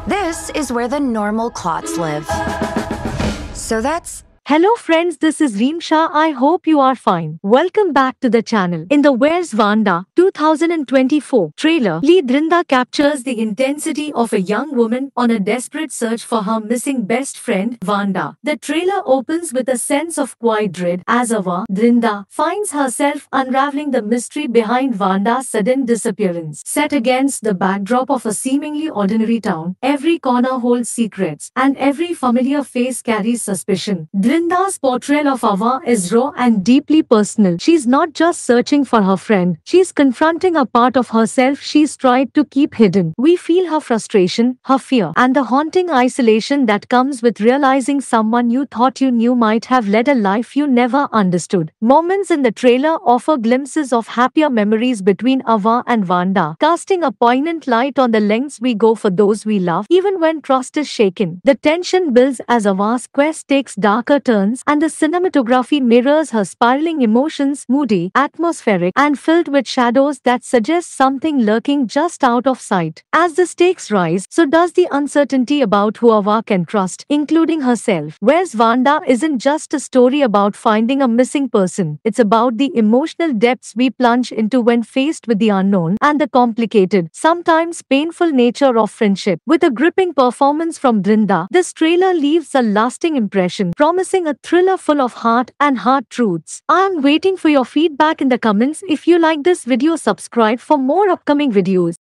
This is where the normal clots live. So that's... Hello friends, this is Reemsha. I hope you are fine. Welcome back to the channel. In the Where's Wanda 2024 trailer, Lea Drinda captures the intensity of a young woman on a desperate search for her missing best friend, Wanda. The trailer opens with a sense of quiet dread as Drinda finds herself unraveling the mystery behind Wanda's sudden disappearance. Set against the backdrop of a seemingly ordinary town, every corner holds secrets, and every familiar face carries suspicion. Drinda's portrayal of Ava is raw and deeply personal. She's not just searching for her friend, she's confronting a part of herself she's tried to keep hidden. We feel her frustration, her fear, and the haunting isolation that comes with realizing someone you thought you knew might have led a life you never understood. Moments in the trailer offer glimpses of happier memories between Ava and Wanda, casting a poignant light on the lengths we go for those we love, even when trust is shaken. The tension builds as Ava's quest takes darker turns, and the cinematography mirrors her spiraling emotions, moody, atmospheric, and filled with shadows that suggest something lurking just out of sight. As the stakes rise, so does the uncertainty about who Ava can trust, including herself. Where's Wanda isn't just a story about finding a missing person. It's about the emotional depths we plunge into when faced with the unknown and the complicated, sometimes painful nature of friendship. With a gripping performance from Drinda, this trailer leaves a lasting impression, promising a thriller full of heart and hard truths. I am waiting for your feedback in the comments. If you like this video, subscribe for more upcoming videos.